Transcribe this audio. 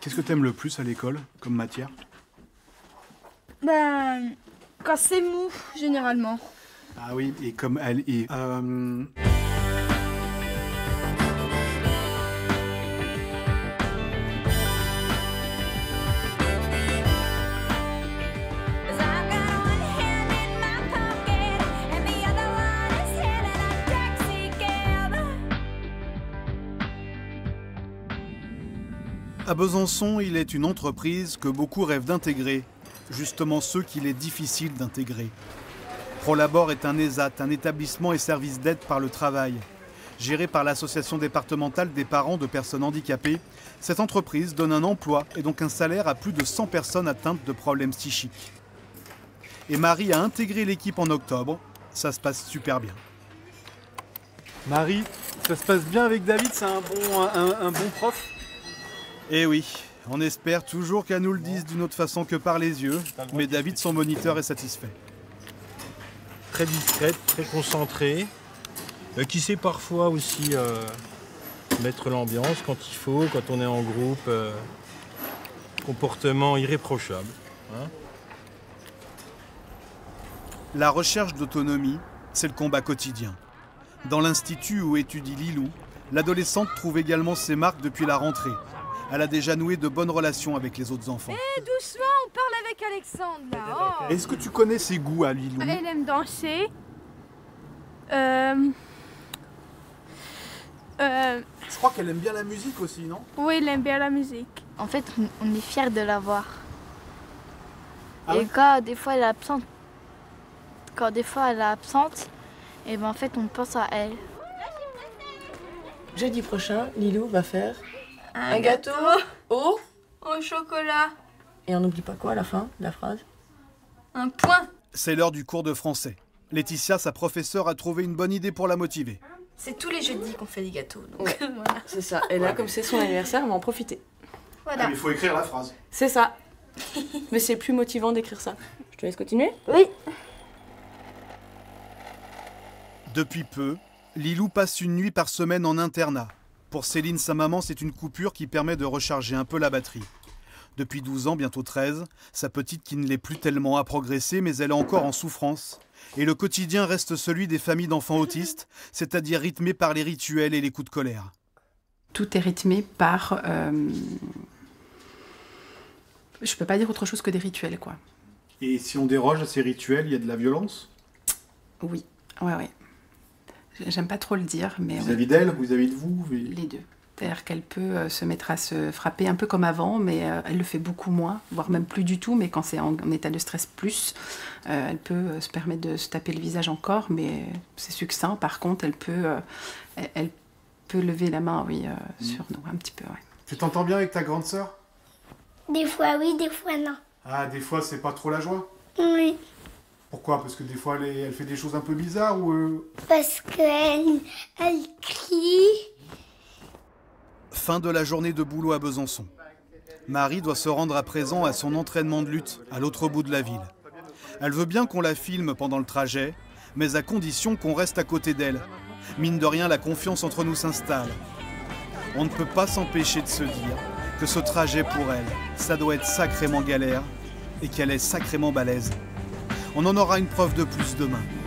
Qu'est-ce que t'aimes le plus à l'école, comme matière? Ben, quand c'est mou, généralement. Ah oui, et comme elle est... À Besançon, il est une entreprise que beaucoup rêvent d'intégrer, justement ceux qu'il est difficile d'intégrer. Prolabor est un ESAT, un établissement et service d'aide par le travail. Géré par l'association départementale des parents de personnes handicapées, cette entreprise donne un emploi et donc un salaire à plus de 100 personnes atteintes de problèmes psychiques. Et Marie a intégré l'équipe en octobre, ça se passe super bien. Marie, ça se passe bien avec David, c'est un bon prof? Eh oui, on espère toujours qu'elle nous le dise d'une autre façon que par les yeux, mais David, son moniteur, est satisfait. Très discrète, très concentrée, qui sait parfois aussi mettre l'ambiance quand il faut, quand on est en groupe. Comportement irréprochable. Hein. La recherche d'autonomie, c'est le combat quotidien. Dans l'institut où étudie Lilou, l'adolescente trouve également ses marques depuis la rentrée. Elle a déjà noué de bonnes relations avec les autres enfants. Eh, doucement, on parle avec Alexandre, là. Oh. Est-ce que tu connais ses goûts à Lilou? Elle aime danser. Je crois qu'elle aime bien la musique aussi, non? Oui, elle aime bien la musique. En fait, on est fiers de la voir. Ah et oui? quand des fois elle est absente, et ben en fait on pense à elle. Jeudi prochain, Lilou va faire un gâteau au chocolat. Et on n'oublie pas quoi à la fin de la phrase? Un point. C'est l'heure du cours de français. Laetitia, sa professeure, a trouvé une bonne idée pour la motiver. C'est tous les jeudis qu'on fait des gâteaux, donc Ouais. voilà. C'est ça. Et là, comme c'est son anniversaire, on va en profiter. Voilà. Il faut écrire la phrase. C'est ça. Mais c'est plus motivant d'écrire ça. Je te laisse continuer? Oui. Depuis peu, Lilou passe une nuit par semaine en internat. Pour Céline, sa maman, c'est une coupure qui permet de recharger un peu la batterie. Depuis 12 ans, bientôt 13, sa petite qui ne l'est plus tellement a progressé, mais elle est encore en souffrance. Et le quotidien reste celui des familles d'enfants autistes, c'est-à-dire rythmé par les rituels et les coups de colère. Tout est rythmé par... Je peux pas dire autre chose que des rituels, quoi. Et si on déroge à ces rituels, il y a de la violence? Oui, ouais. J'aime pas trop le dire, mais... Vis-à-vis d'elle, vis-à-vis de vous? Les deux. C'est-à-dire qu'elle peut se mettre à se frapper un peu comme avant, mais elle le fait beaucoup moins, voire même plus du tout, mais quand c'est en état de stress plus, elle peut se permettre de se taper le visage encore, mais c'est succinct. Par contre, elle peut lever la main, oui, sur nous, un petit peu, ouais. Tu t'entends bien avec ta grande sœur? Des fois oui, des fois non. Ah, des fois, c'est pas trop la joie? Oui, Pourquoi? Parce que des fois, elle fait des choses un peu bizarres ou... parce qu'elle crie. Fin de la journée de boulot à Besançon. Marie doit se rendre à présent à son entraînement de lutte, à l'autre bout de la ville. Elle veut bien qu'on la filme pendant le trajet, mais à condition qu'on reste à côté d'elle. Mine de rien, la confiance entre nous s'installe. On ne peut pas s'empêcher de se dire que ce trajet pour elle, ça doit être sacrément galère et qu'elle est sacrément balèze. On en aura une preuve de plus demain.